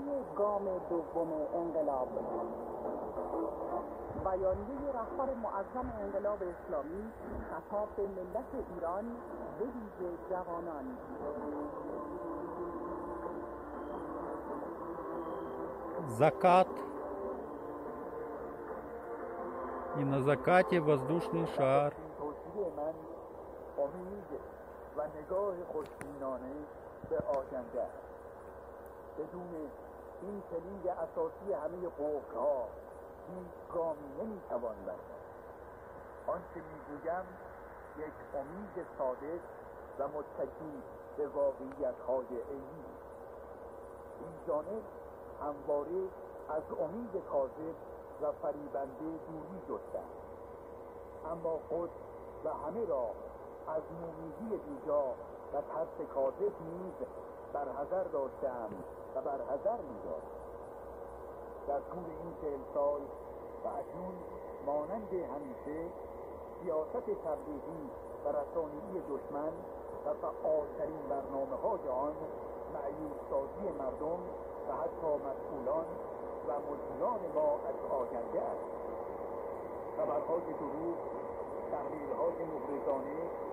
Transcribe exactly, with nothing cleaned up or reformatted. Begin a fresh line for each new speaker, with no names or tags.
گام دوم انقلاب. بیانیه رهبر معظم انقلاب اسلامی خطاب به ملت ایران به ویژه جوانان.
Закат. И на закате воздушный шар.
من امید و نگاه خوشبینانه به آینده است. بدون این کلید اساسی همه قفل‌ها هیچ گامی نمیتوان برداشت. آنچه میگویم یک امید صادق و متکی به واقعیت‌های عینی. این جانب همواره از امید کاذب و فریبنده دوری جستند، اما خود و همه را از نومیدی بیجا و ترس کاذب نیز برحذر داشته‌اند و برحذر می‌دارم. در طول این چهل سال و اکنون مانند همیشه سیاست تبلیغی و رسانه‌ای دشمن و فعالترین برنامه‌های آن مأیوس سازی مردم و حتی مسئولان و مدیران ما از آینده است. خبرهای دروغ، تحلیل‌های مغرضانه